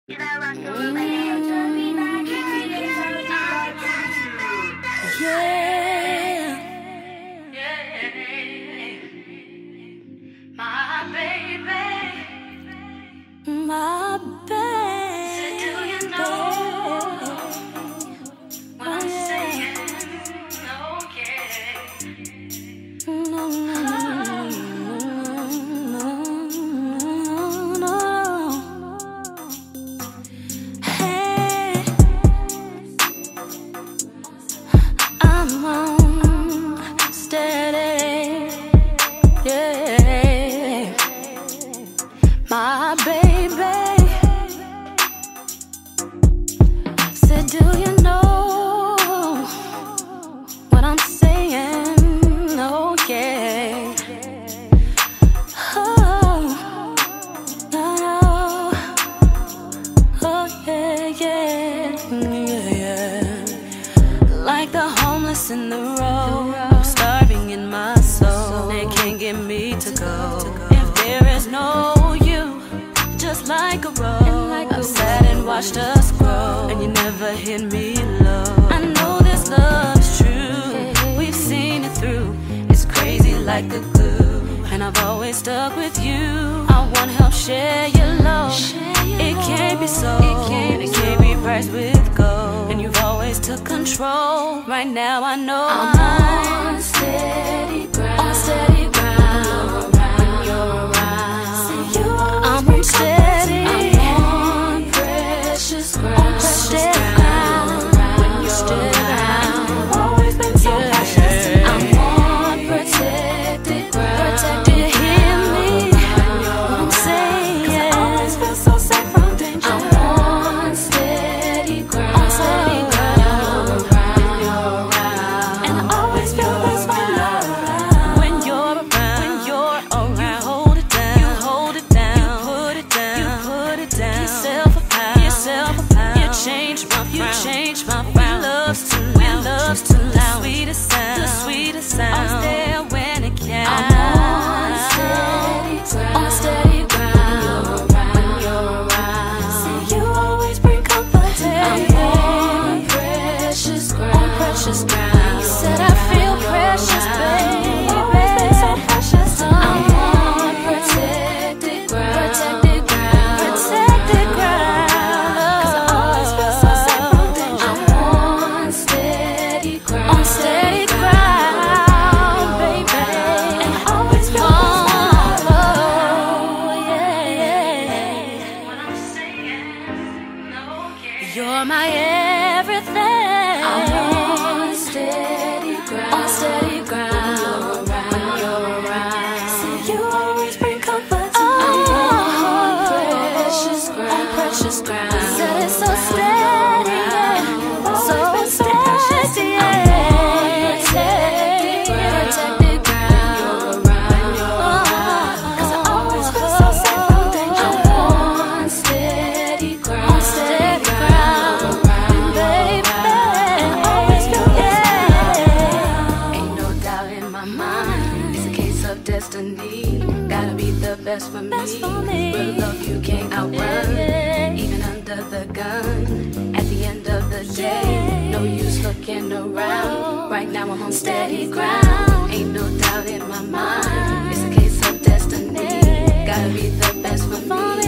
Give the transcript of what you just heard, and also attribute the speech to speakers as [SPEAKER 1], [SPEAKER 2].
[SPEAKER 1] My baby,
[SPEAKER 2] my baby.
[SPEAKER 1] so do you know what I'm saying? Okay.
[SPEAKER 2] No, no. Hey, I'm on steady, yeah. My baby said, do you know what I'm saying? Oh, yeah. Oh, no. Oh, yeah, yeah. Like the homeless in the road, starving in my soul. They can't get me to go if there is no you. Just like a rose, I've sat and watched us grow, and you never hit me low. I know this love's true, we've seen it through. It's crazy like the glue, and I've always stuck with you. I wanna help share your load. It can't be sold, it can't be priced with gold, and you've always took control. Right now I know I'm on steady ground. On steady ground. When you're around, see you I'm on steady. I'm on precious ground. On precious ground. When you're around, you've always been so precious. I'm on protected ground. Protected, you hear me? What I'm saying? 'Cause I always feel so safe from danger. I'm on steady ground. On steady ground. When you're around, and I always feel this when you're around. When you're around, when you're around, you hold it down. You hold it down. You put it down. You put it down. Yourself a pound. Yourself a pound. You change my frown. You change my frown. We love to loud. We love to loud. The sweetest sound. The sweetest sound. I'm there when it counts. I'm on steady ground. On steady ground. When you're around, see you always bring comfort. I'm on precious ground. On precious ground. You said I feel precious, baby. Always been so precious. I'm on protected ground. Protected ground. Protected ground. 'Cause I always feel so safe from danger. I'm on steady ground. On steady ground, baby. And I always feel this when I love. Yeah.
[SPEAKER 1] What I'm saying? Okay.
[SPEAKER 2] You're my everything. I'm on steady ground. On steady ground. When you're around, see you always bring comfort to me. I'm on precious ground. On precious ground. Said it's so steady, yeah. So steady, yeah. Protected ground. When you're around, 'cause I always feel so safe from danger. I'm on steady ground. On steady ground, baby. Always feel yeah. Ain't no doubt in my mind, it's a case of destiny. Gotta be the best for me. Real love you can't outrun, even under the gun. At the end of the day, no use looking around. Right now I'm on steady ground. Ain't no doubt in my mind, it's a case of destiny. Gotta be the best for me.